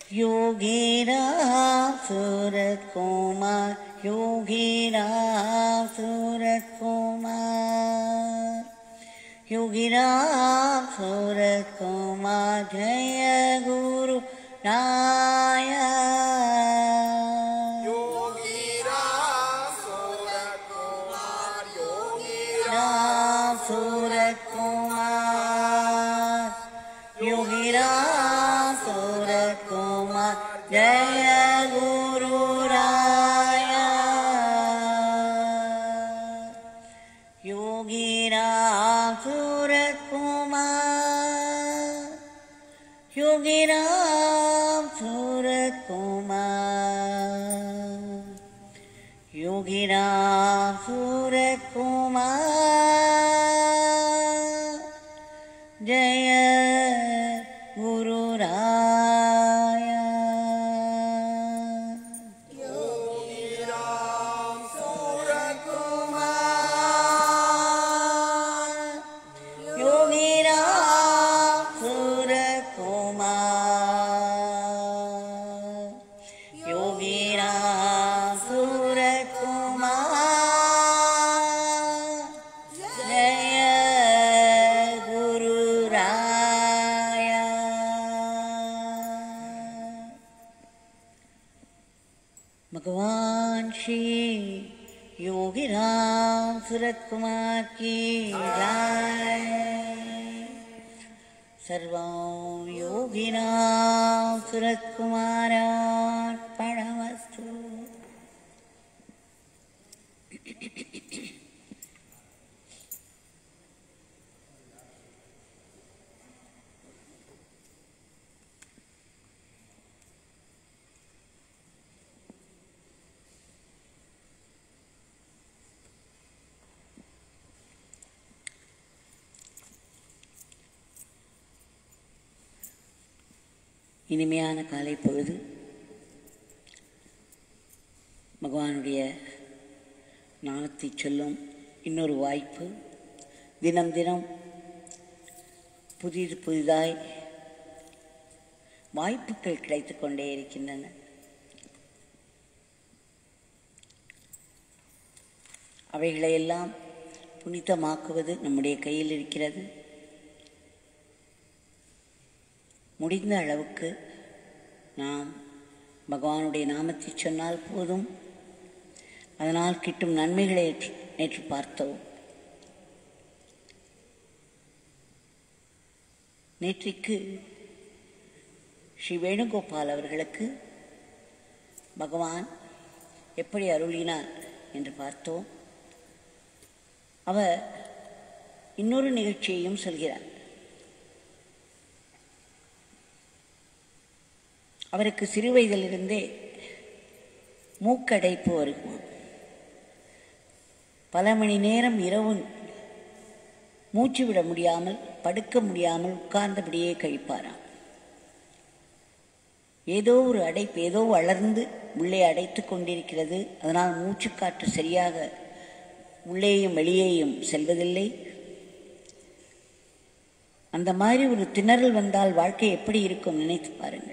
योगीराम सूरत कुमार, योगीराम सूरत कुमार, योगीराम सूरत कुमार, जय गुरु नायक। योगीराम सूरत कुमार, योगीराम सूरत कुमार, योगीराम सूरत कुमार, जय गुरु राया। योगीराम सूरत कुमार, योगीराम सूरत कुमार, योगीराम सूरत कुमार, जय गुरु राया। योगीराम सूरत कुमार, योगीराम सूरत कुमार, योगीराम सूरत कुमार, जय गुरु राया। भगवान श्री योगीराम सूरत कुमार की जय। सर्वं योगीराम सूरत कुमारार्पणमस्तु। இனிமையான காலை பொழுது பகவானுடைய நாமத்தை சொல்லும் இன்னொரு வாய்ப்பு. தினம் தினம் புதிதாய் வாய்ப்புகள் கிடைத்து கொண்டே இருக்கின்றன. அவைகளையெல்லாம் புனிதமாக்குவது நம்முடைய கையில் இருக்கிறது. முடிந்த அளவுக்கு நாம் பகவானுடைய நாமத்தை சொன்னால் போதும். அதனால் கிட்டும் நன்மைகளை நேற்று பார்த்தோம். நேற்றைக்கு ஸ்ரீ வேணுகோபால் அவர்களுக்கு பகவான் எப்படி அருளினார் என்று பார்த்தோம். அவர் இன்னொரு நிகழ்ச்சியையும் சொல்கிறார். அவருக்கு சிறு வயதிலிருந்தே மூக்கடைப்பு வருமா. பல மணி நேரம் இரவு மூச்சு விட முடியாமல், படுக்க முடியாமல் உட்கார்ந்தபடியே கழிப்பாராம். ஏதோ ஒரு அடைப்பு, ஏதோ வளர்ந்து உள்ளே அடைத்து கொண்டிருக்கிறது. அதனால் மூச்சுக்காற்று சரியாக உள்ளேயும் வெளியேயும் செல்வதில்லை. அந்த மாதிரி ஒரு திணறல் வந்தால் வாழ்க்கை எப்படி இருக்கும் நினைத்து பாருங்கள்.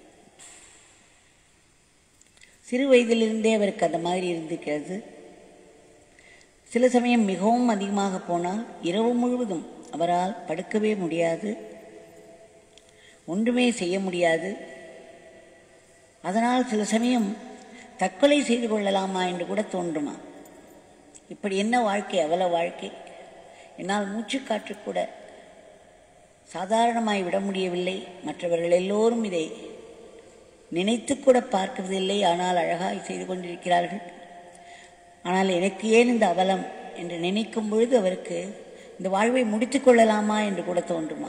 சிறு வயதிலிருந்தே அவருக்கு அந்த மாதிரி இருந்திருக்கிறது. சில சமயம் மிகவும் அதிகமாக போனால் இரவு முழுவதும் அவரால் படுக்கவே முடியாது, ஒன்றுமே செய்ய முடியாது. அதனால் சில சமயம் தற்கொலை செய்து கொள்ளலாமா என்று கூட தோன்றுமா. இப்படி என்ன வாழ்க்கை, அவ்வளவு வாழ்க்கை. என்னால் மூச்சுக்காற்று கூட சாதாரணமாய் விட முடியவில்லை. மற்றவர்கள் எல்லோரும் இதை நினைத்து கூட பார்க்கவில்லை. ஆனால் அழகாய் செய்து கொண்டிருக்கிறார்கள். ஆனால் எனக்கு ஏன் இந்த அவலம் என்று நினைக்கும் பொழுது அவருக்கு இந்த வாழ்வை முடித்து கொள்ளலாமா என்று கூட தோன்றுமா.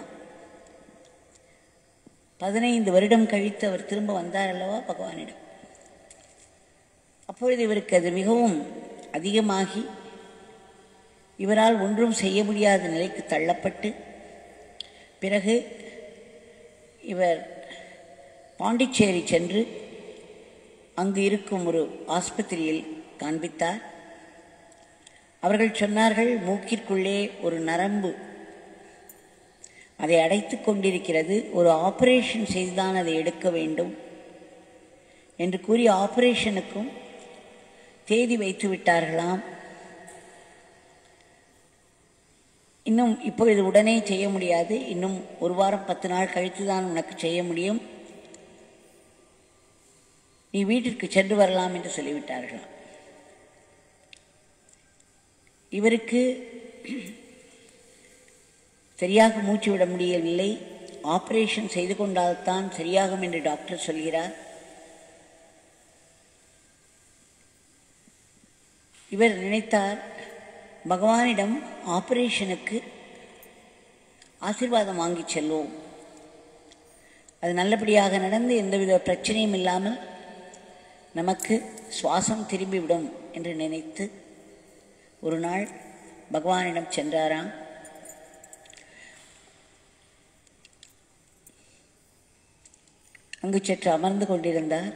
15 வருடம் கழித்து அவர் திரும்ப வந்தார் அல்லவா பகவானிடம். அப்பொழுது இவருக்கு அது மிகவும் அதிகமாகி இவரால் ஒன்றும் செய்ய முடியாத நிலைக்கு தள்ளப்பட்டு, பிறகு இவர் பாண்டிச்சேரி சென்று அங்கு இருக்கும் ஒரு ஆஸ்பத்திரியில் காண்பித்தார். அவர்கள் சொன்னார்கள், மூக்கிற்குள்ளே ஒரு நரம்பு அதை அடைத்து கொண்டிருக்கிறது, ஒரு ஆபரேஷன் செய்துதான் அதை எடுக்க வேண்டும் என்று கூறி ஆபரேஷனுக்கும் தேதி வைத்து விட்டார்களாம். இன்னும் இப்பொழுது உடனே செய்ய முடியாது, இன்னும் 1 வாரம் 10 நாள் கழித்து தான் உனக்கு செய்ய முடியும், நீ வீட்டிற்கு சென்று வரலாம் என்று சொல்லிவிட்டார்களாம். இவருக்கு சரியாக மூச்சு விட முடியவில்லை. ஆபரேஷன் செய்து கொண்டால்தான் சரியாகும் என்று டாக்டர் சொல்கிறார். இவர் நினைத்தார், பகவானிடம் ஆபரேஷனுக்கு ஆசீர்வாதம் வாங்கி செல்வோம், அது நல்லபடியாக நடந்து எந்தவித பிரச்சனையும் இல்லாமல் நமக்கு சுவாசம் திரும்பிவிடும் என்று நினைத்து ஒரு நாள் பகவானிடம் சென்றாராம். அங்கு சற்று அமர்ந்து கொண்டிருந்தார்.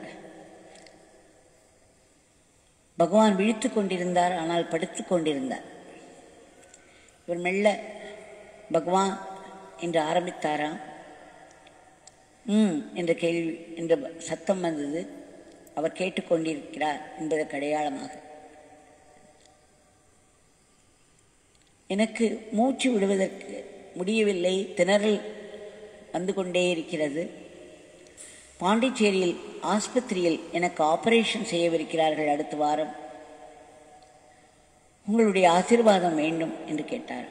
பகவான் விழித்து கொண்டிருந்தார், ஆனால் படுத்து கொண்டிருந்தார். இவர் மெல்ல பகவான் என்று ஆரம்பித்தாராம். என்ற கேள்வி என்ற சத்தம் வந்தது. அவர் கேட்டுக்கொண்டிருக்கிறார் என்பதற்கு அடையாளமாக. எனக்கு மூச்சு விடுவதற்கு முடியவில்லை, திணறல் வந்து கொண்டே இருக்கிறது. பாண்டிச்சேரியில் ஆஸ்பத்திரியில் எனக்கு ஆபரேஷன் செய்யவிருக்கிறார்கள் அடுத்த வாரம், உங்களுடைய ஆசீர்வாதம் வேண்டும் என்று கேட்டார்.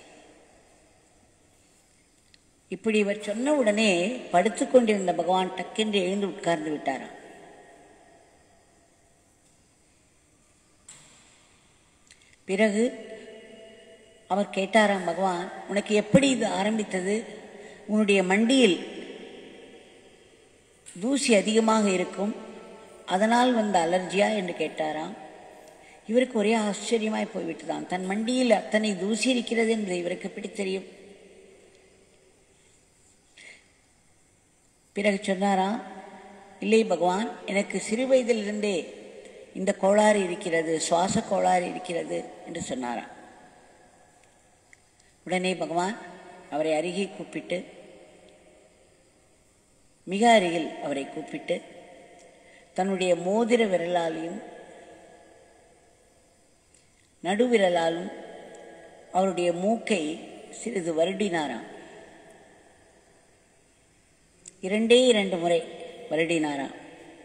இப்படி இவர் சொன்ன உடனே படுத்து கொண்டிருந்த பகவான் டக்கென்று எழுந்து உட்கார்ந்து விட்டாராம். பிறகு அவர் கேட்டாராம், பகவான் உனக்கு எப்படி இது ஆரம்பித்தது? உன்னுடைய மண்டியில் தூசி அதிகமாக இருக்கும், அதனால் வந்த அலர்ஜியா என்று கேட்டாராம். இவருக்கு ஒரே ஆச்சரியமாய் போய்விட்டுதான். தன் மண்டியில் அத்தனை தூசி இருக்கிறது என்பது இவருக்கு எப்படி தெரியும்? பிறகு சொன்னாராம், இல்லை பகவான், எனக்கு சிறு வயதிலிருந்தே இந்த கோளாறு இருக்கிறது, சுவாச கோளாறு இருக்கிறது என்று சொன்னாராம். உடனே பகவான் அவரை அருகே கூப்பிட்டு, மிக அருகில் அவரை கூப்பிட்டு தன்னுடைய மோதிர விரலாலையும் நடுவிரலாலும் அவருடைய மூக்கை சிறிது வருடினாராம். 2 முறை வருடினாராம்.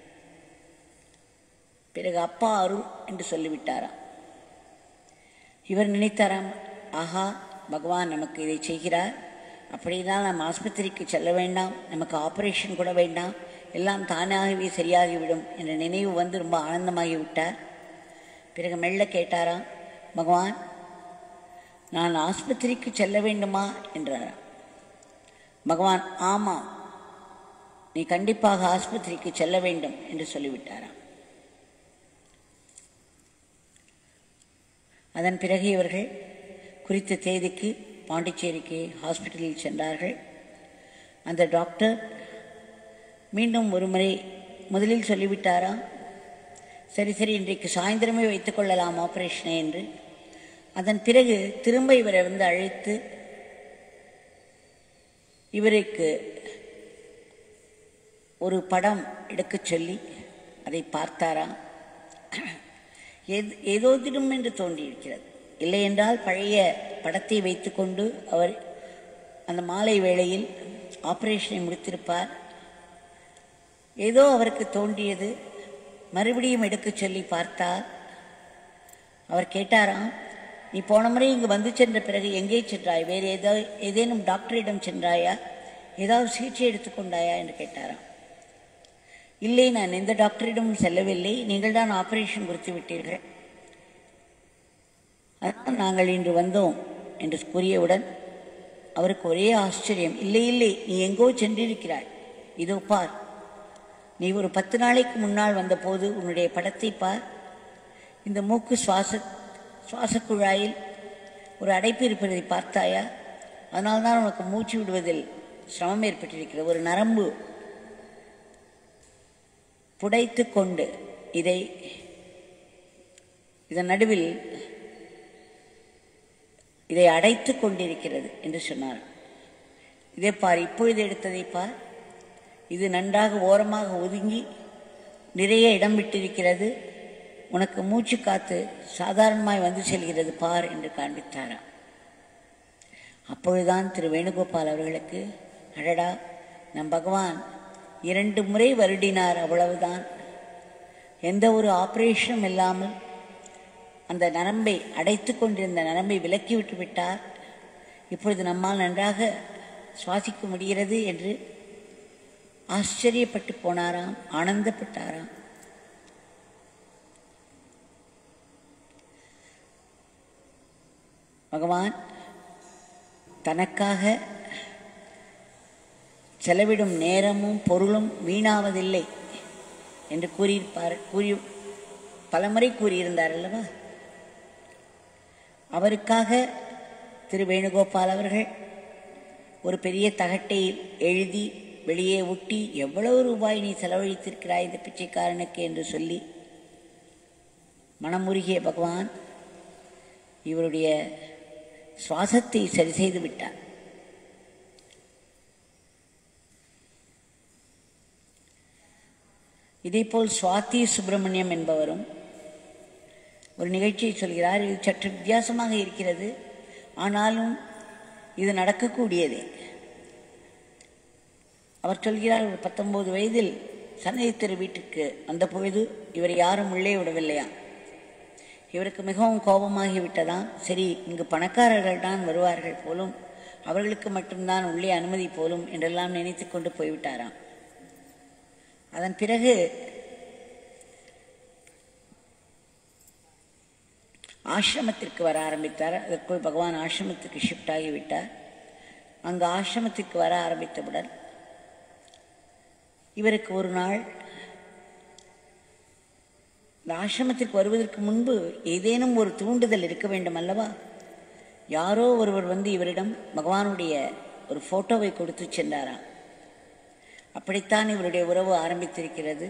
பிறகு அப்பா அருள் என்று சொல்லிவிட்டாராம். இவர் நினைத்தாராம், ஆஹா, பகவான் நமக்கு இதை செய்கிறார், அப்படினால் நாம் ஆஸ்பத்திரிக்கு செல்ல வேண்டாம், நமக்கு ஆபரேஷன் கூட வேண்டாம், எல்லாம் தானாகவே சரியாகிவிடும் என்ற நினைவு வந்து ரொம்ப ஆனந்தமாகி விட்டார். பிறகு மெல்ல கேட்டாராம், பகவான் நான் ஆஸ்பத்திரிக்கு செல்ல வேண்டுமா என்றாராம். பகவான் ஆமாம், நீ கண்டிப்பாக ஆஸ்பத்திரிக்கு செல்ல வேண்டும் என்று சொல்லிவிட்டாராம். அதன் பிறகு இவர்கள் குறித்த தேதிக்கு பாண்டிச்சேரிக்கு ஹாஸ்பிட்டலில் சென்றார்கள். அந்த டாக்டர் மீண்டும் ஒரு முறை முதலில் சொல்லிவிட்டாராம், சரி சரி இன்றைக்கு சாயந்தரமே வைத்துக் கொள்ளலாம் ஆபரேஷனை என்று. அதன் பிறகு திரும்ப இவரை வந்து அழைத்து இவருக்கு ஒரு படம் எடுக்கச் சொல்லி அதை பார்த்தாராம். ஏதோ திடும் என்று தோன்றியிருக்கிறது. இல்லை என்றால் பழைய படத்தை வைத்துக்கொண்டு அவர் அந்த மாலை வேளையில் ஆபரேஷனை முடித்திருப்பார். ஏதோ அவருக்கு தோன்றியது. மறுபடியும் எடுக்கச் சொல்லி பார்த்தார். அவர் கேட்டாராம், நீ போன முறை இங்கு வந்து சென்ற பிறகு எங்கே சென்றாய்? வேறு ஏதேனும் டாக்டரிடம் சென்றாயா? ஏதாவது சிகிச்சை எடுத்துக்கொண்டாயா என்று கேட்டாராம். இல்லை, நான் எந்த டாக்டரிடமும் செல்லவில்லை, நீங்கள் தான் ஆபரேஷன் குறித்து விட்டீர்கள், அதனால் நாங்கள் இன்று வந்தோம் என்று கூறியவுடன் அவருக்கு ஒரே ஆச்சரியம். இல்லை இல்லை, நீ எங்கோ சென்றிருக்கிறாய், இதோ பார், நீ ஒரு 10 நாளைக்கு முன்னால் வந்தபோது உன்னுடைய படத்தை பார், இந்த மூக்கு சுவாச குழாயில் ஒரு அடைப்பு இருப்பதை பார்த்தாயா? அதனால்தான் உனக்கு மூச்சு விடுவதில் சிரமம் ஏற்பட்டிருக்கிறது. ஒரு நரம்பு புடைத்து கொண்டு இதன் நடுவில் இதை அடைத்து கொண்டிருக்கிறது என்று சொன்னார். இதை பார், இப்பொழுது எடுத்ததை பார், இது நன்றாக ஓரமாக ஒதுங்கி நிறைய இடம் விட்டிருக்கிறது, உனக்கு மூச்சு காத்து சாதாரணமாய் வந்து செல்கிறது பார் என்று காண்பித்தாராம். அப்பொழுதுதான் திரு வேணுகோபால் அவர்களுக்கு, அடடா, நம் பகவான் 2 முறை வருடினார், அவ்வளவுதான், எந்த ஒரு ஆப்ரேஷனும் இல்லாமல் அந்த நரம்பை அடைத்து கொண்டிருந்த நரம்பை விலக்கிவிட்டு விட்டார், இப்பொழுது நம்மால் நன்றாக சுவாசிக்க முடிகிறது என்று ஆச்சரியப்பட்டு போனாராம், ஆனந்தப்பட்டாராம். பகவான் தனக்காக செலவிடும் நேரமும் பொருளும் வீணாவதில்லை என்று பலமுறை கூறியிருந்தார் அல்லவா. அவருக்காக திரு வேணுகோபால் அவர்கள் ஒரு பெரிய தகட்டை எழுதி வெளியே ஒட்டி, எவ்வளவு ரூபாய் நீ செலவழித்திருக்கிறாய் இந்த பிச்சைக்காரனுக்கு என்று சொல்லி மனமுருகிய பகவான் இவருடைய சுவாசத்தை சரி செய்து விட்டார். இதேபோல் சுவாதி சுப்பிரமணியம் என்பவரும் ஒரு நிகழ்ச்சியை சொல்கிறார். இது சற்று வித்தியாசமாக இருக்கிறது, ஆனாலும் இது நடக்கக்கூடியதே. அவர் சொல்கிறார், ஒரு 19 வயதில் சன்னதி தெரு வீட்டுக்கு வந்த பொழுது இவர் யாரும் உள்ளே விடவில்லையா. இவருக்கு மிகவும் கோபமாகிவிட்டதாம். சரி, இங்கு பணக்காரர்கள் தான் வருவார்கள் போலும், அவர்களுக்கு மட்டும்தான் உள்ளே அனுமதி போலும் என்றெல்லாம் நினைத்து கொண்டு போய்விட்டாராம். அதன் பிறகு ஆசிரமத்திற்கு வர ஆரம்பித்தார். அதற்குள் பகவான் ஆசிரமத்துக்கு ஷிஃப்ட் ஆகிவிட்டார். அங்கு ஆசிரமத்திற்கு வர ஆரம்பித்தவுடன் இவருக்கு ஒரு நாள், இந்த ஆசிரமத்திற்கு வருவதற்கு முன்பு ஏதேனும் ஒரு தூண்டுதல் இருக்க வேண்டும் அல்லவா. யாரோ ஒருவர் வந்து இவரிடம் பகவானுடைய ஒரு போட்டோவை கொடுத்து சென்றாராம். அப்படித்தான் இவருடைய உறவு ஆரம்பித்திருக்கிறது.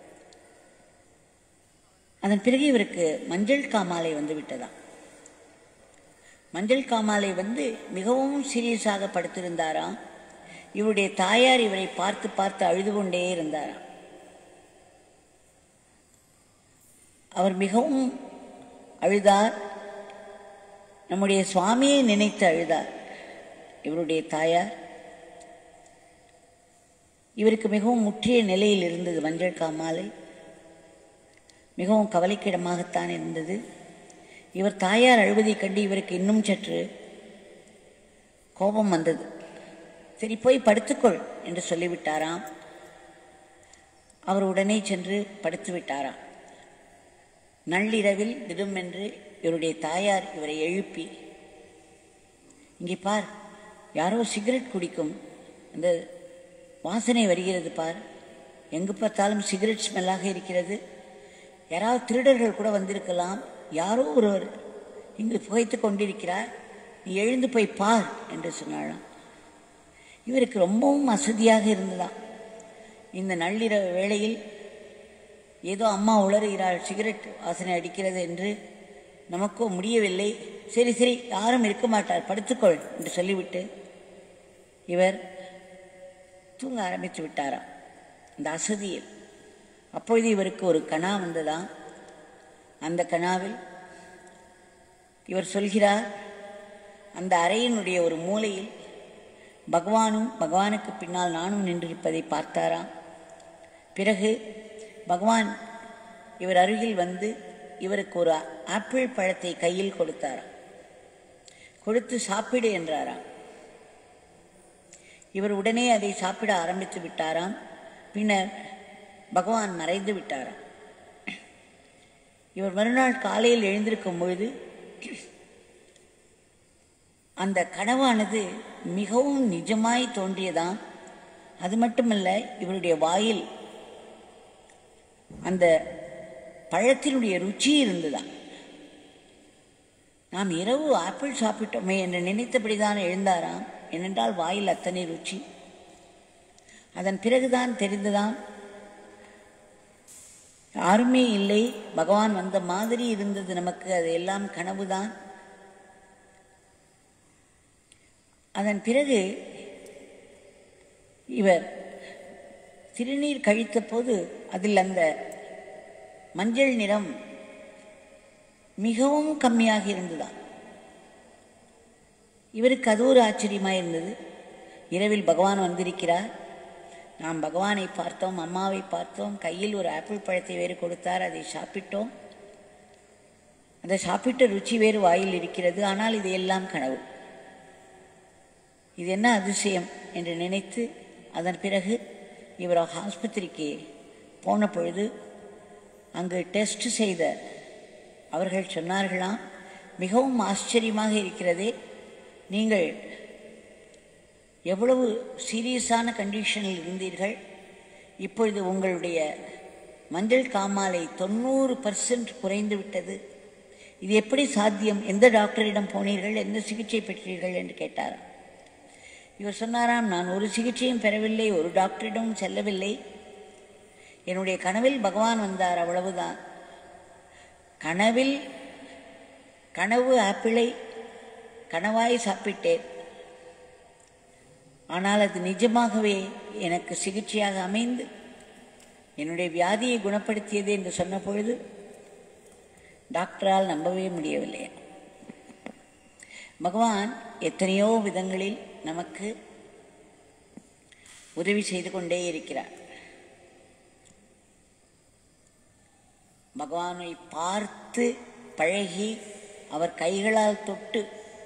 அதன் பிறகு இவருக்கு மஞ்சள் காமாலை வந்து விட்டதாம். மஞ்சள் காமாலை வந்து மிகவும் சீரியஸாக படுத்திருந்தாராம். இவருடைய தாயார் இவரை பார்த்து பார்த்து அழுது கொண்டே இருந்தாராம். அவர் மிகவும் அழுதார். நம்முடைய சுவாமியை நினைத்து அழுதார் இவருடைய தாயார். இவருக்கு மிகவும் முற்றிய நிலையில் இருந்தது மஞ்சள் காமாலை. மிகவும் கவலைக்கிடமாகத்தான் இருந்தது. இவர் தாயார் அழுவதைக் கண்டு இவருக்கு இன்னும் சற்று கோபம் வந்தது. சரி, போய் படுத்துக்கொள் என்று சொல்லிவிட்டாராம். அவர் உடனே சென்று படுத்து விட்டாராம். நள்ளிரவில் திடுமென்று இவருடைய தாயார் இவரை எழுப்பி, இங்கே பார், யாரோ சிகரெட் குடிக்கும் அந்த வாசனை வருகிறது பார், எங்கு பார்த்தாலும் சிகரெட் ஸ்மெல்லாக இருக்கிறது, யாராவது திருடர்கள் கூட வந்திருக்கலாம், யாரோ ஒருவர் இங்கு புகைத்து கொண்டிருக்கிறார், நீ எழுந்து போய் பார் என்று சொன்னாலாம். இவருக்கு ரொம்பவும் அசதியாக இருந்ததாம். இந்த நள்ளிரவு வேளையில் ஏதோ அம்மா உளறுகிறாள், சிகரெட் வாசனை அடிக்கிறது என்று நமக்கோ முடியவில்லை. சரி சரி, யாரும் இருக்க மாட்டார், படுத்துக்கொள் என்று சொல்லிவிட்டு இவர் தூங்க ஆரம்பித்து விட்டாராம் அந்த அசதியில். அப்பொழுது இவருக்கு ஒரு கனா வந்ததாம். அந்த கனாவில் இவர் சொல்கிறார், அந்த அறையினுடைய ஒரு மூலையில் பகவானும் பகவானுக்கு பின்னால் நானும் நின்றிருப்பதை பார்த்தாராம். பிறகு பகவான் இவர் அருகில் வந்து இவருக்கு ஒரு ஆப்பிள் பழத்தை கையில் கொடுத்தாராம். கொடுத்து சாப்பிடு என்றாராம். இவர் உடனே அதை சாப்பிட ஆரம்பித்து விட்டாராம். பின்னர் பகவான் மறைந்து விட்டாராம். இவர் மறுநாள் காலையில் எழுந்திருக்கும் பொழுது அந்த கனவானது மிகவும் நிஜமாய் தோன்றியதாம். அது மட்டுமல்ல, இவருடைய வாயில் அந்த பழத்தினுடைய ருச்சி இருந்ததாம். நாம் இரவு ஆப்பிள் சாப்பிட்டோமே என்று நினைத்தபடிதான் எழுந்தாராம். ஏனென்றால் வாயில் அத்தனை ருச்சி. அதன் பிறகுதான் தெரிந்ததாம், யாருமே இல்லை, பகவான் வந்த மாதிரி இருந்தது நமக்கு, அது எல்லாம் கனவுதான். அதன் பிறகு இவர் திருநீர் கழித்த போது அதில் அந்த மஞ்சள் நிறம் மிகவும் கம்மியாக இருந்ததா. இவருக்கு அது ஒரு ஆச்சரியமாக இருந்தது. இரவில் பகவான் வந்திருக்கிறார். நாம் பகவானை பார்த்தோம், அம்மாவை பார்த்தோம், கையில் ஒரு ஆப்பிள் பழத்தை வேறு கொடுத்தார், அதை சாப்பிட்டோம். அந்த சாப்பிட்ட ருச்சி வேறு வாயில் இருக்கிறது. ஆனால் இது எல்லாம் கனவு. இது என்ன அதிசயம் என்று நினைத்து அதன் பிறகு இவர் ஆஸ்பத்திரிக்கு போன பொழுது அங்கு டெஸ்ட் செய்த அவர்கள் சொன்னார்களாம், மிகவும் ஆச்சரியமாக இருக்கிறதே, நீங்கள் எவ்வளவு சீரியஸான கண்டிஷனில் இருந்தீர்கள், இப்பொழுது உங்களுடைய மஞ்சள் காமாலை 90% குறைந்து விட்டது. இது எப்படி சாத்தியம்? எந்த டாக்டரிடம் போனீர்கள், எந்த சிகிச்சை பெற்றீர்கள் என்று கேட்டார். இவர் சொன்னாராம், நான் ஒரு சிகிச்சையும் பெறவில்லை, ஒரு டாக்டரிடமும் செல்லவில்லை. என்னுடைய கனவில் பகவான் வந்தார், அவ்வளவுதான். கனவு ஆப்பிளை கனவாய் சாப்பிட்டேன். ஆனால் அது நிஜமாகவே எனக்கு சிகிச்சையாக அமைந்து என்னுடைய வியாதியை குணப்படுத்தியது என்று சொன்ன பொழுது டாக்டரால் நம்பவே முடியவில்லை. பகவான் எத்தனையோ விதங்களில் நமக்கு உதவி செய்து கொண்டே இருக்கிறார். பகவானை பார்த்து பழகி அவர் கைகளால் தொட்டு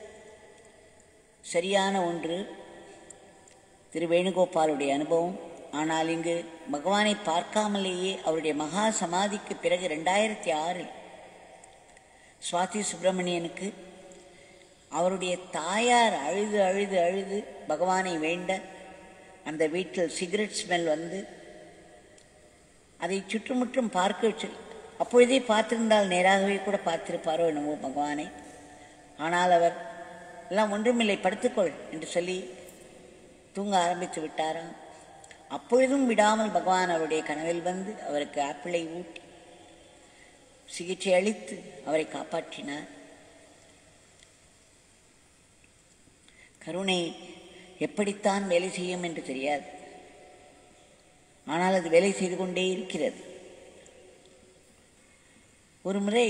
சரியான ஒன்று திரு வேணுகோபாலுடைய அனுபவம். ஆனால் இங்கு பகவானை பார்க்காமலேயே அவருடைய மகா சமாதிக்கு பிறகு 2006 சுவாதி சுப்பிரமணியனுக்கு அவருடைய தாயார் அழுது அழுது அழுது பகவானை வேண்ட அந்த வீட்டில் சிகரெட் ஸ்மெல் வந்து அதை சுற்றுமுற்றும் பார்க்க அப்பொழுதே பார்த்திருந்தால் நேராகவே கூட பார்த்திருப்பாரோ என்னவோ பகவானை. ஆனால் அவர் எல்லாம் ஒன்றுமில்லை, படுத்துக்கொள் என்று சொல்லி தூங்க ஆரம்பித்து விட்டாராம். அப்பொழுதும் விடாமல் பகவான் அவருடைய கனவில் வந்து அவருக்கு ஆப்பிளை ஊட்டி சிகிச்சை அளித்து அவரை காப்பாற்றினார். கருணை எப்படித்தான் வேலை செய்யும் என்று தெரியாது. ஆனால் அது வேலை செய்து கொண்டே இருக்கிறது. ஒரு முறை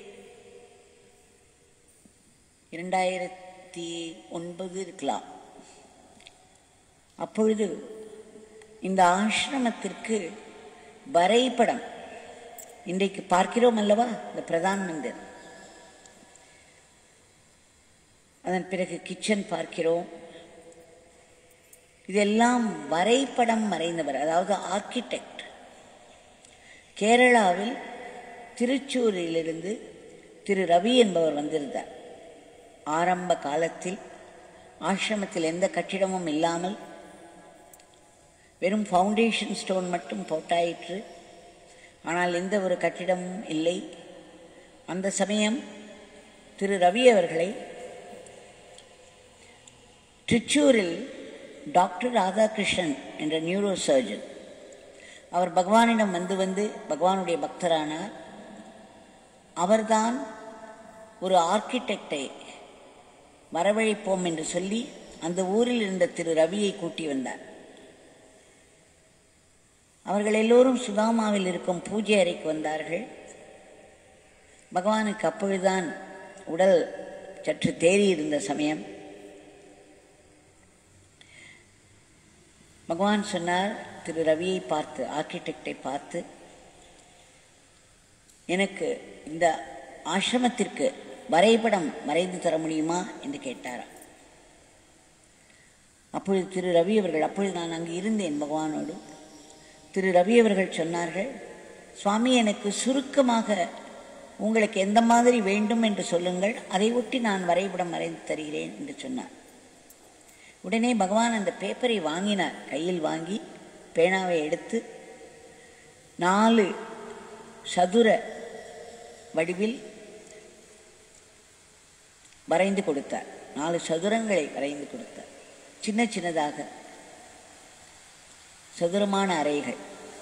2009 இருக்கலாம், அப்பொழுது இந்த ஆசிரமத்திற்கு வரைபடம் இன்றைக்கு பார்க்கிறோம் அல்லவா, இந்த பிரதான் மந்திர், அதன் பிறகு கிச்சன் பார்க்கிறோம். இதெல்லாம் வரைபடம் வரைந்தவர், அதாவது ஆர்கிடெக்ட். கேரளாவில் திருச்சூரிலிருந்து திரு ரவி என்பவர் வந்திருந்தார். ஆரம்ப காலத்தில் ஆசிரமத்தில் எந்த கட்டிடமும் இல்லாமல் வெறும் ஃபவுண்டேஷன் ஸ்டோன் மட்டும் போட்டாயிற்று. ஆனால் எந்த ஒரு கட்டிடமும் இல்லை. அந்த சமயம் திரு ரவி அவர்களை திருச்சூரில் டாக்டர் ராதாகிருஷ்ணன் என்ற நியூரோ சர்ஜன், அவர் பகவானிடம் வந்து பகவானுடைய பக்தரானார். அவர்தான் ஒரு ஆர்கிடெக்டை வரவழைப்போம் என்று சொல்லி அந்த ஊரில் இருந்த திரு ரவியை கூட்டி வந்தார். அவர்கள் எல்லோரும் சுதாமாவில் இருக்கும் பூஜை அறைக்கு வந்தார்கள். பகவானுக்கு அப்பொழுதுதான் உடல் சற்று தேறி இருந்த சமயம். பகவான் சொன்னார், திரு ரவியை பார்த்து, ஆர்கிடெக்டை பார்த்து, எனக்கு இந்த ஆசிரமத்திற்கு வரைபடம் வரைந்து தர முடியுமா என்று கேட்டாராம். அப்பொழுது திரு ரவி அவர்கள், அப்பொழுது நான் அங்கு இருந்தேன் பகவானோடு, திரு ரவி அவர்கள் சொன்னார்கள், சுவாமி எனக்கு சுருக்கமாக உங்களுக்கு எந்த மாதிரி வேண்டும் என்று சொல்லுங்கள், அதை ஒட்டி நான் வரைபடம் வரைந்து தருகிறேன் என்று சொன்னார். உடனே பகவான் அந்த பேப்பரை வாங்கினார். கையில் வாங்கி பேனாவை எடுத்து 4 சதுர வடிவில் வரைந்து கொடுத்தார். 4 சதுரங்களை வரைந்து கொடுத்தார். சின்ன சின்னதாக சதுரமான அறைகள்.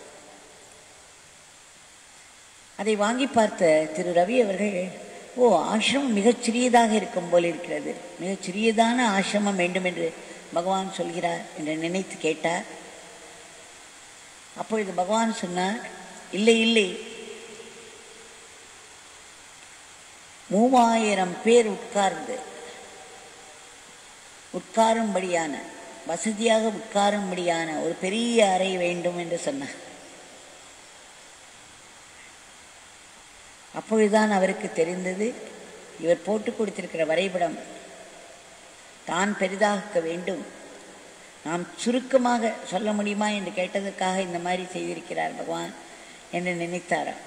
அதை வாங்கி பார்த்த திரு ரவி அவர்கள், ஓ, ஆசிரமம் மிகச் சிறியதாக இருக்கும் போல் இருக்கிறது, மிகச் சிறியதான ஆசிரமம் வேண்டும் என்று பகவான் சொல்கிறார் என்று நினைத்து கேட்டார். அப்பொழுது பகவான் சொன்னார், இல்லை இல்லை, 3000 பேர் உட்காரும்படியான வசதியாக உட்காரும்படியான ஒரு பெரிய அறை வேண்டும் என்று சொன்னார். அப்பொழுதுதான் அவருக்கு தெரிந்தது, இவர் போட்டு கொடுத்திருக்கிற வரைபடம் தான் பெரிதாக்க வேண்டும், நாம் சுருக்கமாக சொல்ல முடியுமா என்று கேட்டதற்காக இந்த மாதிரி செய்திருக்கிறார் பகவான் என்று நினைத்தாராம்.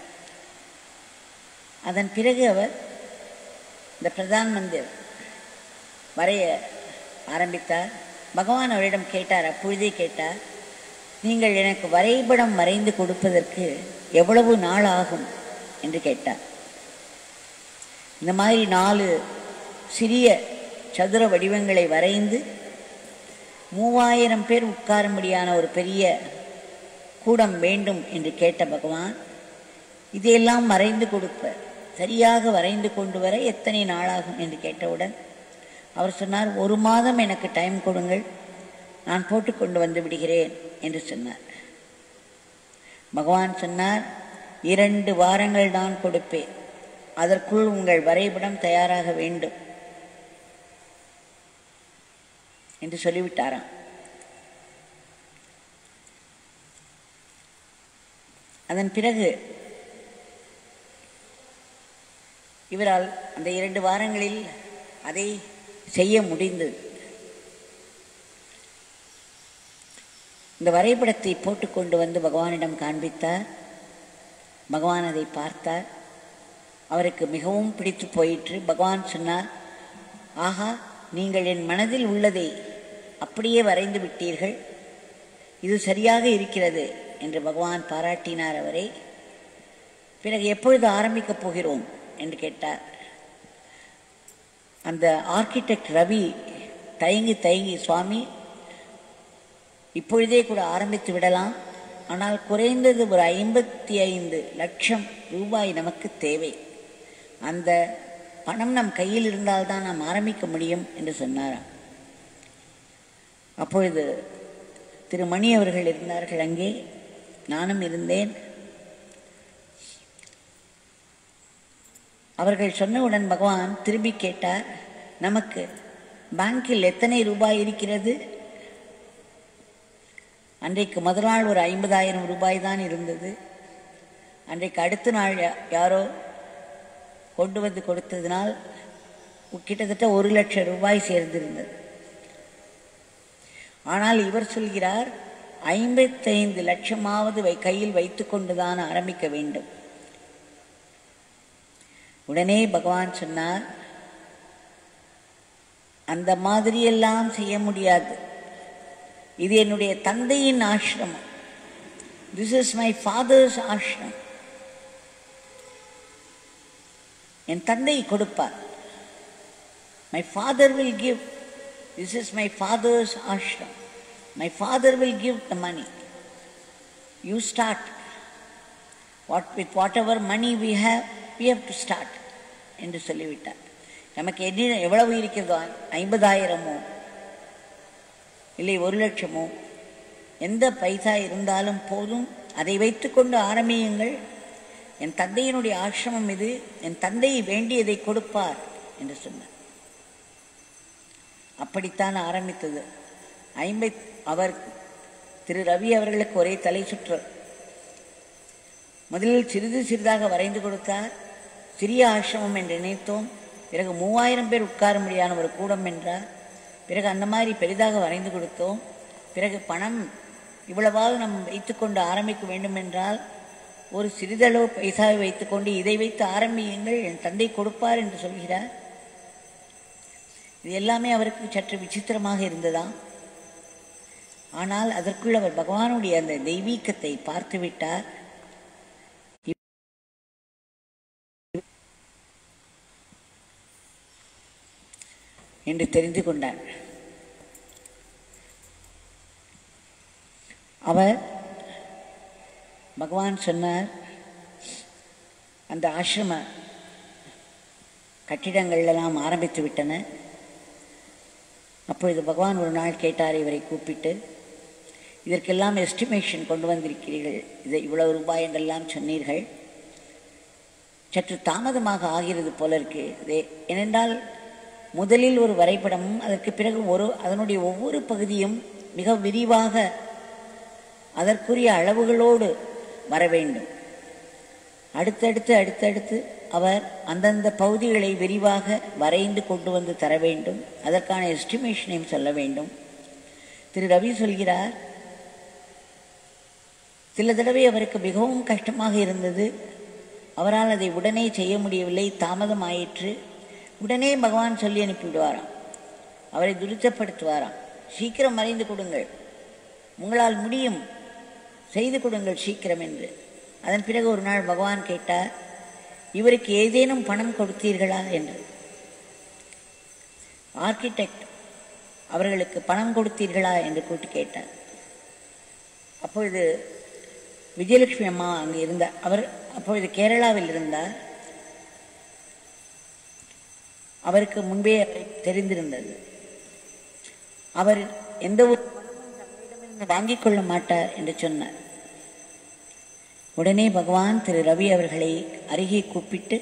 அதன் பிறகு அவர் இந்த பிரதான் மந்திர் வரைய ஆரம்பித்தார். பகவான் அவரிடம் கேட்டார், அப்பொழுதே கேட்டார், நீங்கள் எனக்கு வரைபடம் வரைந்து கொடுப்பதற்கு எவ்வளவு நாள் ஆகும் என்று கேட்டார். இந்த மாதிரி 4 சிறிய சதுர வடிவங்களை வரைந்து 3000 பேர் உட்காரும்படியான ஒரு பெரிய கூடம் வேண்டும் என்று கேட்ட பகவான், இதையெல்லாம் வரைந்து கொடுப்ப சரியாக வரைந்து கொண்டு வர எத்தனை நாளாகும் என்று கேட்டவுடன் அவர் சொன்னார், 1 மாதம் எனக்கு டைம் கொடுங்கள், நான் போட்டு கொண்டு வந்து விடுகிறேன் என்று சொன்னார். பகவான் சொன்னார், 2 வாரங்கள் தான் கொடுப்பேன், அதற்குள் உங்கள் வரைபடம் தயாராக வேண்டும் என்று சொல்லிவிட்டாராம். அதன் பிறகு இவரால் அந்த 2 வாரங்களில் அதை செய்ய முடிந்தது. இந்த வரைபடத்தை போட்டுக்கொண்டு வந்து பகவானிடம் காண்பித்தார். பகவான் அதை பார்த்தார். அவருக்கு மிகவும் பிடித்து போயிற்று. பகவான் சொன்னார், ஆஹா, நீங்கள் என் மனதில் உள்ளதை அப்படியே வரைந்து விட்டீர்கள், இது சரியாக இருக்கிறது என்று பகவான் பாராட்டினார் அவரை. பிறகு எப்பொழுது ஆரம்பிக்கப் போகிறோம் என்று கேட்டார். அந்த ஆர்கிடெக்ட் ரவி தயங்கி சுவாமி, இப்பொழுதே கூட ஆரம்பித்து விடலாம், ஆனால் குறைந்தது ஒரு 55 லட்சம் ரூபாய் நமக்கு தேவை, அந்த பணம் நம் கையில் இருந்தால்தான் நாம் ஆரம்பிக்க முடியும் என்று சொன்னாராம். அப்பொழுது திரு மணி அவர்கள் இருந்தார்கள் அங்கே, நானும் இருந்தேன். அவர்கள் சொன்னவுடன் பகவான் திரும்பி கேட்டார், நமக்கு பேங்கில் எத்தனை ரூபாய் இருக்கிறது? அன்றைக்கு முதல் நாள் ஒரு 50,000 ரூபாய் தான் இருந்தது. அன்றைக்கு அடுத்த நாள் யாரோ கொண்டு வந்து கொடுத்ததினால் கிட்டத்தட்ட 1 லட்சம் ரூபாய் சேர்ந்திருந்தது. ஆனால் இவர் சொல்கிறார், 55 லட்சமாவது கையில் வைத்து கொண்டுதான் ஆரம்பிக்க வேண்டும். உடனே பகவான் சொன்னார், அந்த மாதிரியெல்லாம் செய்ய முடியாது, இது என்னுடைய தந்தையின் ஆசிரமம், திஸ் இஸ் மை ஃபாதர்ஸ் ஆசிரமம், என் தந்தை கொடுப்பார், my father will give, this is my father's ஆசிரமம், my father will give the money, you start, with whatever money we have to start என்று சொல்லிவிட்டார். நமக்கு எவ்வளவு இருக்கிறதோ, 50,000மோ இல்லை 1 லட்சமோ எந்த பைசா இருந்தாலும் போதும், அதை வைத்துக்கொண்டு ஆரம்பியுங்கள், என் தந்தையினுடைய ஆசிரமம் இது, என் தந்தை வேண்டியதை கொடுப்பார் என்று சொன்னார். அப்படித்தான் ஆரம்பித்தது. அவர் திரு ரவி அவர்களுக்கு ஒரே தலை சுற்று. முதலில் சிறிது சிறிதாக வரைந்து கொடுத்தார், சிறிய ஆசிரமம் என்று நினைத்தோம். பிறகு 3000 பேர் உட்காரும்படியான ஒரு கூடம் என்றார். பிறகு அந்த மாதிரி பெரிதாக வரைந்து கொடுத்தோம். பிறகு பணம் இவ்வளவாவது நம் வைத்துக்கொண்டு ஆரம்பிக்க வேண்டும் என்றால் ஒரு சிறிதளவு பைசாவை வைத்துக்கொண்டு இதை வைத்து ஆரம்பியுங்கள், என் தந்தை கொடுப்பார் என்று சொல்கிறார். இது எல்லாமே அவருக்கு சற்று விசித்திரமாக இருந்ததாம். ஆனால் அதற்குள் அவர் பகவானுடைய அந்த தெய்வீகத்தை பார்த்து விட்டார். என்று தெரிந்து கொண்டார். அவர் பகவான் சொன்னார், அந்த ஆசிரம கட்டிடங்கள் எல்லாம் ஆரம்பித்து விட்டன. அப்பொழுது பகவான் ஒரு நாள் கேட்டார் இவரை கூப்பிட்டு, இதற்கெல்லாம் எஸ்டிமேஷன் கொண்டு வந்திருக்கிறீர்கள், இதை இவ்வளவு ரூபாய் என்றெல்லாம் சொன்னீர்கள், சற்று தாமதமாக ஆகிறது போல இருக்கு. ஏனென்றால் முதலில் ஒரு வரைபடமும் அதற்கு பிறகு அதனுடைய ஒவ்வொரு பகுதியும் மிக விரிவாக அதற்குரிய அளவுகளோடு வர வேண்டும். அடுத்தடுத்து அவர் அந்தந்த பகுதிகளை விரிவாக வரைந்து கொண்டு வந்து தர வேண்டும். அதற்கான எஸ்டிமேஷனையும் சொல்ல வேண்டும். திரு ரவி சொல்கிறார், சில தடவை அவருக்கு மிகவும் கஷ்டமாக இருந்தது. அவரால் அதை உடனே செய்ய முடியவில்லை, தாமதமாயிற்று. உடனே பகவான் சொல்லி அனுப்பிவிடுவாராம், அவரை துரிதப்படுத்துவாராம். சீக்கிரம் மறைந்து கொடுங்கள், உங்களால் முடியும், செய்து கொடுங்கள் சீக்கிரம் என்று. அதன் பிறகு ஒரு நாள் பகவான் கேட்டார், இவருக்கு ஏதேனும் பணம் கொடுத்தீர்களா என்று. ஆர்கிடெக்ட் அவர்களுக்கு பணம் கொடுத்தீர்களா என்று கூட்டி கேட்டார். அப்பொழுது விஜயலட்சுமி அம்மா அங்கே இருந்தார். அவர் அப்பொழுது கேரளாவில் இருந்தார். அவருக்கு முன்பே தெரிந்திருந்தது. அவர் எந்த ஒரு வாங்கிக் கொள்ள மாட்டார் என்று சொன்னார். உடனே பகவான் திரு ரவி அவர்களை அருகே கூப்பிட்டு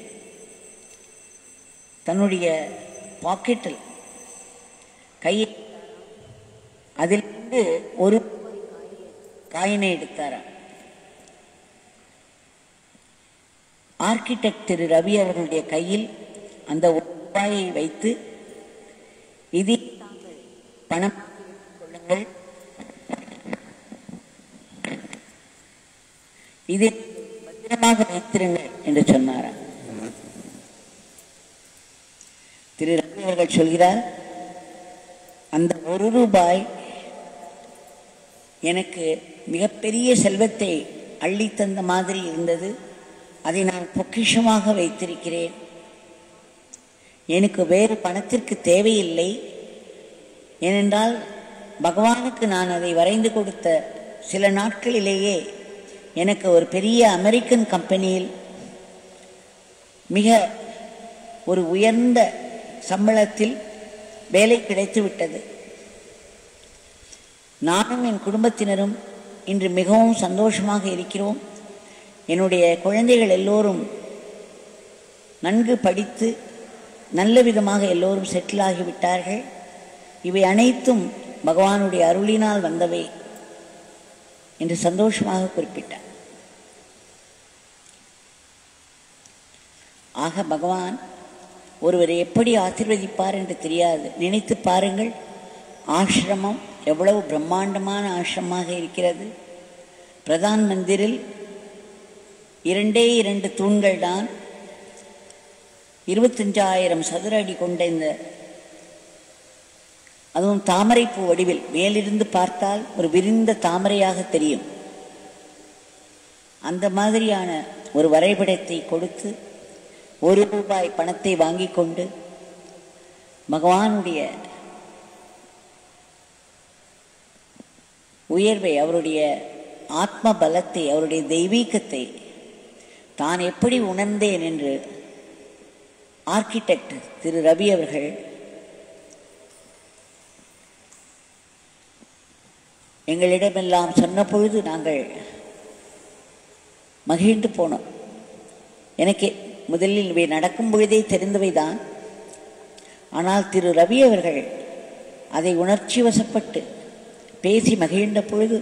தன்னுடைய பாக்கெட்டில் கையை அதிலிருந்து ஒரு காயினை எடுத்தாராம். ஆர்கிடெக்ட் திரு ரவி அவர்களுடைய கையில் அந்த ரூபாயை வைத்து, இதில் பணம் கொள்ளுங்கள், இதை பத்திரமாக வைத்திருங்கள் என்று சொன்னாராம். திரு ரவி அவர்கள் சொல்கிறார், அந்த ஒரு ரூபாய் எனக்கு மிகப்பெரிய செல்வத்தை அள்ளித்தந்த மாதிரி இருந்தது. அதை நான் பொக்கிஷமாக வைத்திருக்கிறேன். எனக்கு வேறு பணத்திற்கு தேவையில்லை. ஏனென்றால் பகவானுக்கு நான் அதை வரைந்து கொடுத்த சில நாட்களிலேயே எனக்கு ஒரு பெரிய அமெரிக்கன் கம்பெனியில் மிக ஒரு உயர்ந்த சம்பளத்தில் வேலை கிடைத்து விட்டது. நானும் என் குடும்பத்தினரும் இன்று மிகவும் சந்தோஷமாக இருக்கிறோம். என்னுடைய குழந்தைகள் எல்லோரும் நன்கு படித்து நல்ல விதமாக எல்லோரும் செட்டில் ஆகிவிட்டார்கள். இவை அனைத்தும் பகவானுடைய அருளினால் வந்தவை என்று சந்தோஷமாக குறிப்பிட்டார். ஆக பகவான் ஒருவரை எப்படி ஆசீர்வதிப்பார் என்று தெரியாது. நினைத்து பாருங்கள், ஆசிரமம் எவ்வளவு பிரம்மாண்டமான ஆசிரமமாக இருக்கிறது. பிரதான் மந்திரில் 2 தூண்கள் தான் 25,000 சதுர அடி கொண்ட இந்த, அதுவும் தாமரைப்பூ வடிவில் மேலிருந்து பார்த்தால் ஒரு விரிந்த தாமரையாக தெரியும். அந்த மாதிரியான ஒரு வரைபடத்தை கொடுத்து ₹1 பணத்தை வாங்கி கொண்டு பகவானுடைய உயர்வை, அவருடைய ஆத்ம பலத்தை, அவருடைய தெய்வீகத்தை தான் எப்படி உணர்ந்தேன் என்று ஆர்கிடெக்ட் திரு ரவி அவர்கள் எங்களிடமெல்லாம் சொன்ன பொழுது நாங்கள் மகிழ்ந்து போனோம். எனக்கு முதலில் இவை நடக்கும் பொழுதே தெரிந்தவைதான். ஆனால் திரு ரவி அவர்கள் அதை உணர்ச்சி வசப்பட்டு பேசி மகிழ்ந்த பொழுது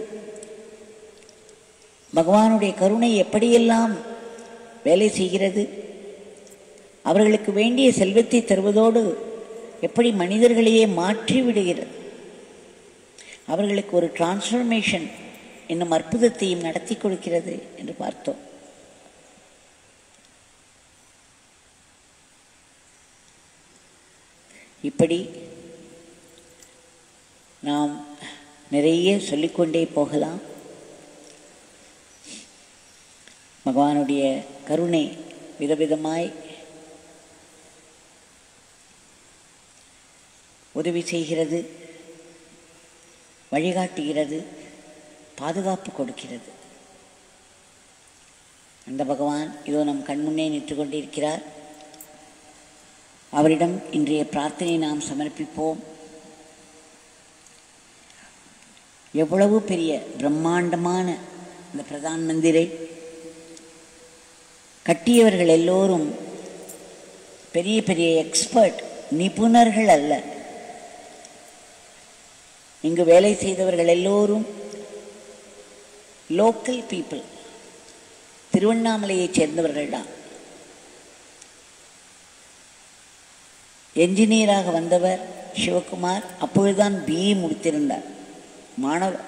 பகவானுடைய கருணை எப்படியெல்லாம் வேலை செய்கிறது, அவர்களுக்கு வேண்டிய செல்வத்தை தருவதோடு எப்படி மனிதர்களையே மாற்றி விடுகிறது, அவர்களுக்கு ஒரு டிரான்ஸ்ஃபர்மேஷன் என்னும் அற்புதத்தையும் நடத்தி கொடுக்கிறது என்று பார்த்தோம். இப்படி நாம் நிறைய சொல்லிக்கொண்டே போகலாம். பகவானுடைய கருணை விதவிதமாய் உதவி செய்கிறது, வழிகாட்டுகிறது, பாதுகாப்பு கொடுக்கிறது. அந்த பகவான் இதோ நம் கண்முன்னே நின்று கொண்டிருக்கிறார். அவரிடம் இன்றைய பிரார்த்தனை நாம் சமர்ப்பிப்போம். எவ்வளவு பெரிய பிரம்மாண்டமான இந்த பிரதான் மந்திரை கட்டியவர்கள் எல்லோரும் பெரிய பெரிய எக்ஸ்பர்ட், நிபுணர்கள் அல்ல. இங்கு வேலை செய்தவர்கள் எல்லோரும் லோக்கல் பீப்புள், திருவண்ணாமலையைச் சேர்ந்தவர்கள் தான். என்ஜினியராக வந்தவர் சிவகுமார் அப்பொழுதுதான் பிஇ முடித்திருந்தார், மாணவர்.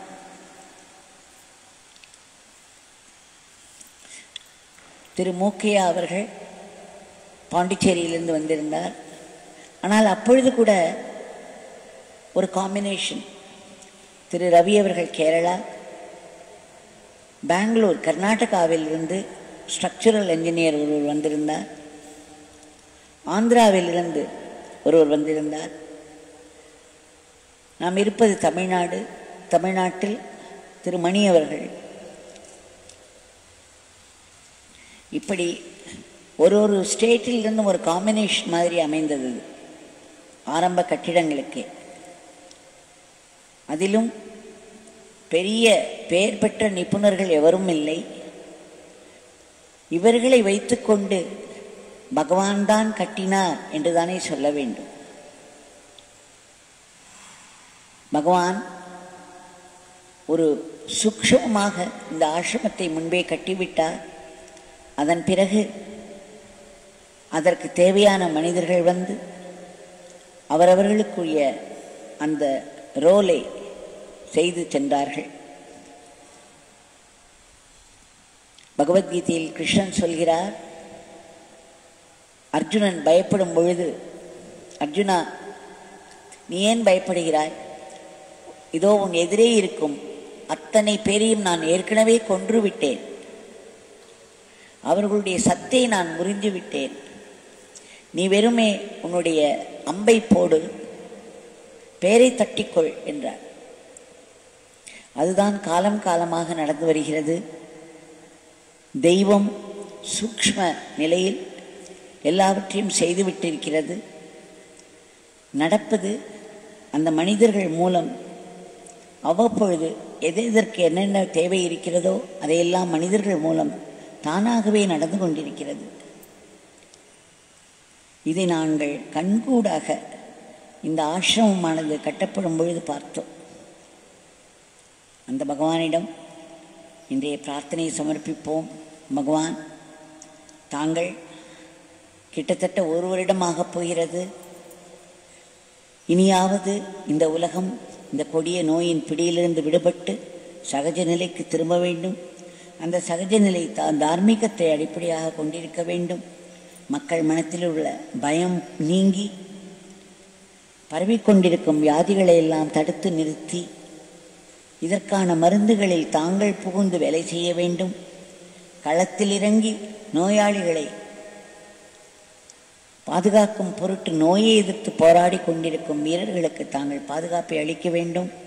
திரு மூக்கையா அவர்கள் பாண்டிச்சேரியிலிருந்து வந்திருந்தார். ஆனால் அப்பொழுது கூட ஒரு காம்பினேஷன். திரு ரவி அவர்கள் கேரளா, பெங்களூர் கர்நாடகாவிலிருந்து ஸ்ட்ரக்சரல் என்ஜினியர் ஒருவர் வந்திருந்தார், ஆந்திராவிலிருந்து ஒருவர் வந்திருந்தார். நாம் இருப்பது தமிழ்நாடு. தமிழ்நாட்டில் திரு மணி அவர்கள். இப்படி ஒரு ஒரு ஸ்டேட்டிலிருந்து ஒரு காம்பினேஷன் மாதிரி அமைந்தது ஆரம்ப கட்டிடங்களுக்கு. அதிலும் பெரிய பெயர் பெற்ற நிபுணர்கள் எவரும் இல்லை. இவர்களை வைத்துக்கொண்டு பகவான் தான் கட்டினார் என்றுதானே சொல்ல வேண்டும். பகவான் ஒரு சூக்ஷ்மமாக இந்த ஆசிரமத்தை முன்பே கட்டிவிட்டார். அதன் பிறகு அதற்கு தேவையான மனிதர்கள் வந்து அவரவர்களுக்குரிய அந்த ரோலை செய்து சென்றார்கள். பகவத்கீதையில் கிருஷ்ணன் சொல்கிறார், அர்ஜுனன் பயப்படும் பொழுது, அர்ஜுனா நீ ஏன் பயப்படுகிறாய்? இதோ உன் எதிரே இருக்கும் அத்தனை பேரையும் நான் ஏற்கனவே கொன்று விட்டேன். அவர்களுடைய சத்தை நான் முறிந்து விட்டேன். நீ வெறுமே உன்னுடைய அம்பை போடு, பேரை தட்டிக்கொள் என்றார். அதுதான் காலம் காலமாக நடந்து வருகிறது. தெய்வம் சூக்ஷ்ம நிலையில் எல்லாவற்றையும் செய்துவிட்டிருக்கிறது. நடப்பது அந்த மனிதர்கள் மூலம். அவ்வப்பொழுது எதற்கு என்னென்ன தேவை இருக்கிறதோ அதையெல்லாம் மனிதர்கள் மூலம் தானாகவே நடந்து கொண்டிருக்கிறது. இதை நாங்கள் கண்கூடாக இந்த ஆசிரமமானது கட்டப்படும் பொழுது பார்த்தோம். அந்த பகவானிடம் இன்றைய பிரார்த்தனையை சமர்ப்பிப்போம். பகவான், தாங்கள் கிட்டத்தட்ட ஒரு வருடமாக போகிறது. இனியாவது இந்த உலகம் இந்த கொடிய நோயின் பிடியிலிருந்து விடுபட்டு சகஜ நிலைக்கு திரும்ப வேண்டும். அந்த சகஜ நிலை தார்மீகத்தை அடிப்படையாக கொண்டிருக்க வேண்டும். மக்கள் மனத்தில் உள்ள பயம் நீங்கி பரவிக்கொண்டிருக்கும் வியாதிகளை எல்லாம் தடுத்து நிறுத்தி இதற்கான மருந்துகளில் தாங்கள் புகுந்து வேலை செய்ய வேண்டும். களத்தில் இறங்கி நோயாளிகளை பாதுகாக்கும் பொருட்டு நோயை எதிர்த்து போராடி கொண்டிருக்கும் வீரர்களுக்கு தாங்கள் பாதுகாப்பை அளிக்க வேண்டும்.